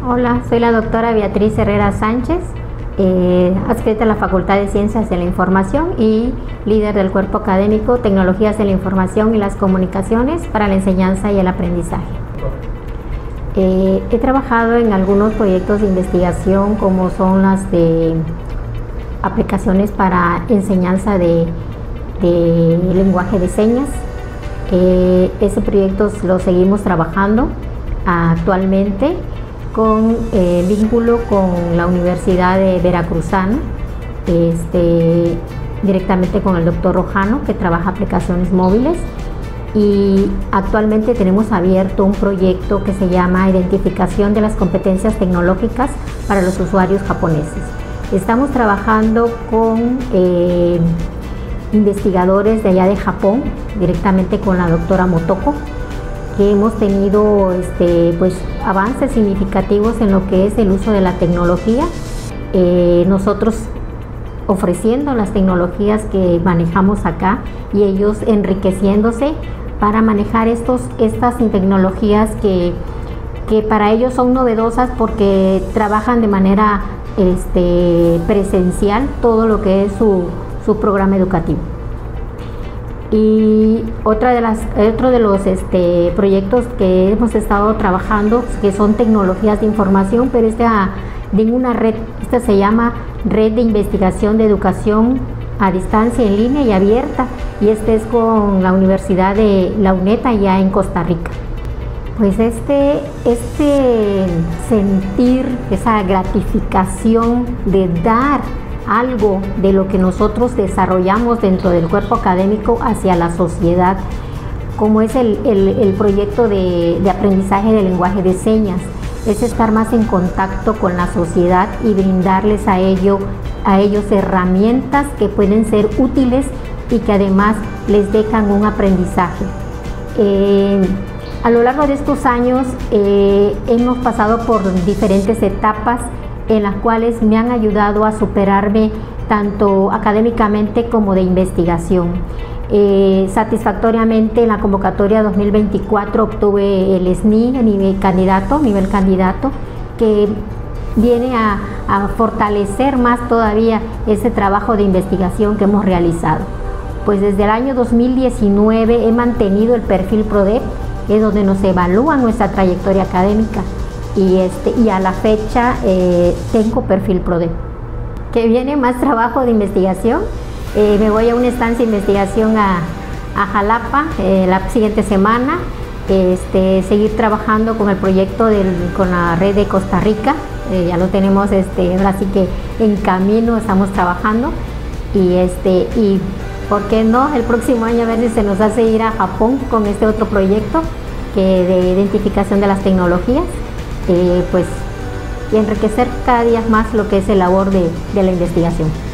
Hola, soy la doctora Beatriz Herrera Sánchez, adscrita a la Facultad de Ciencias de la Información y líder del cuerpo académico Tecnologías de la Información y las Comunicaciones para la Enseñanza y el Aprendizaje. He trabajado en algunos proyectos de investigación como son las de aplicaciones para enseñanza de lenguaje de señas. Ese proyecto lo seguimos trabajando actualmente con vínculo con la Universidad de Veracruzana, directamente con el doctor Rojano, que trabaja aplicaciones móviles, y actualmente tenemos abierto un proyecto que se llama Identificación de las competencias tecnológicas para los usuarios japoneses. Estamos trabajando con investigadores de allá de Japón, directamente con la doctora Motoko, que hemos tenido avances significativos en lo que es el uso de la tecnología. Nosotros ofreciendo las tecnologías que manejamos acá y ellos enriqueciéndose para manejar estas tecnologías que para ellos son novedosas porque trabajan de manera presencial todo lo que es su programa educativo. Y otro de los proyectos que hemos estado trabajando, que son tecnologías de información, pero de una red, esta se llama Red de Investigación de Educación a Distancia, en línea y abierta, y es con la Universidad de la UNED allá en Costa Rica. Pues sentir esa gratificación de dar algo de lo que nosotros desarrollamos dentro del cuerpo académico hacia la sociedad, como es el proyecto de aprendizaje de lenguaje de señas, es estar más en contacto con la sociedad y brindarles a ellos herramientas que pueden ser útiles y que además les dejan un aprendizaje. A lo largo de estos años hemos pasado por diferentes etapas en las cuales me han ayudado a superarme tanto académicamente como de investigación. Satisfactoriamente en la convocatoria 2024 obtuve el SNI a nivel candidato, que viene a fortalecer más todavía ese trabajo de investigación que hemos realizado. Pues desde el año 2019 he mantenido el perfil PRODEP, es donde nos evalúa nuestra trayectoria académica. Y a la fecha tengo perfil PRODEP. Que viene más trabajo de investigación. Me voy a una estancia de investigación a Jalapa la siguiente semana. Seguir trabajando con el proyecto con la red de Costa Rica. Ya lo tenemos ahora sí que en camino estamos trabajando. Y ¿por qué no? El próximo año a ver si se nos hace ir a Japón con este otro proyecto de identificación de las tecnologías. Y enriquecer cada día más lo que es el labor de la investigación.